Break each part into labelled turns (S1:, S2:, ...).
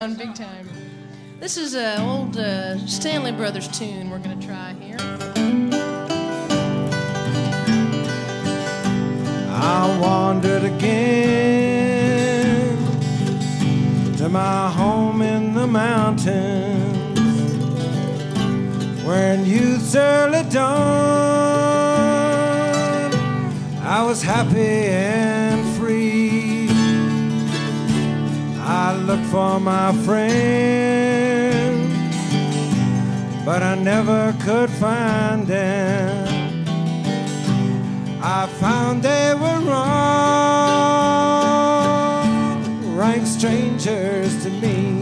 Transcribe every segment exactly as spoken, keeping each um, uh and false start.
S1: Big time. This is an old uh, Stanley Brothers tune we're going to try here.
S2: I wandered again to my home in the mountains, where in youth's early dawn I was happy and free. I looked for my friend, but I never could find them. I found they were wrong, rank strangers to me.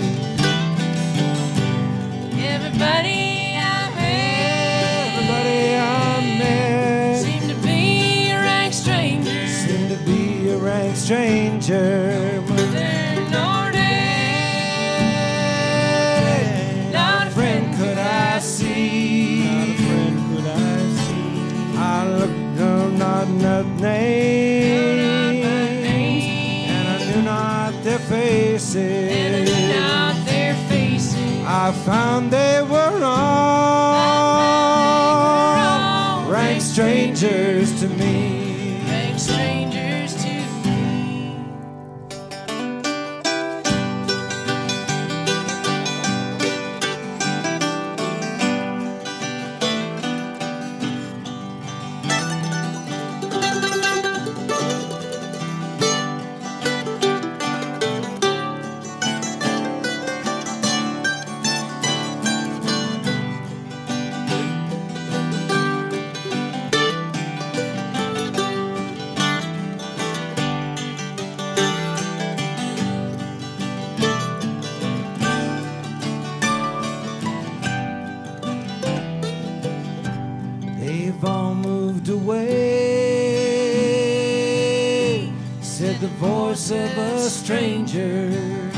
S1: Everybody I met,
S2: Everybody I met
S1: seemed to be a rank stranger.
S2: seemed to be a rank stranger.
S1: Mother nor day, not a friend could I see.
S2: Not a friend could I see. I looked, no, not not names, and I knew not their faces.
S1: And I knew not their faces.
S2: I found they were all rank strangers to me.
S1: Rank strangers to me.
S2: They've all moved away, said the voice of a stranger,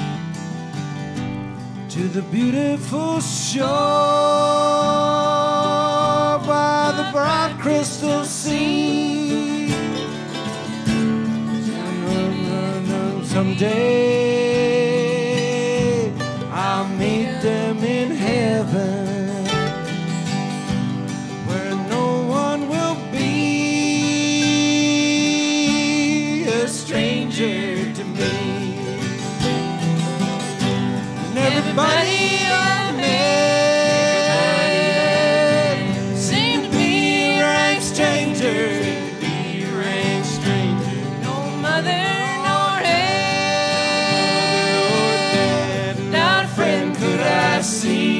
S2: to the beautiful shore by the bright crystal sea. Someday I'll meet them in heaven, where no one will be a stranger to me. And everybody I met
S1: Seemed to be a rank stranger.
S2: be a rank stranger.
S1: No mother nor head, not a friend could I see.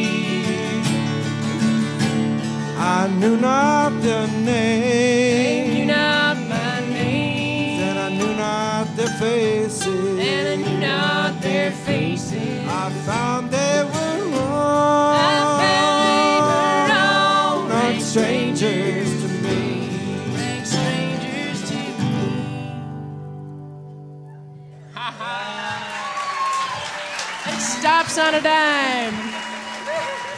S2: I knew not their
S1: They
S2: name,
S1: knew not my name,
S2: and I knew not their faces.
S1: and I knew not their faces.
S2: I found they were
S1: I found they were all
S2: wrong, not
S1: rank
S2: strangers to me.
S1: rank strangers to me. It stops on a dime.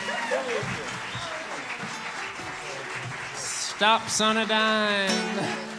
S3: Stops on a dime.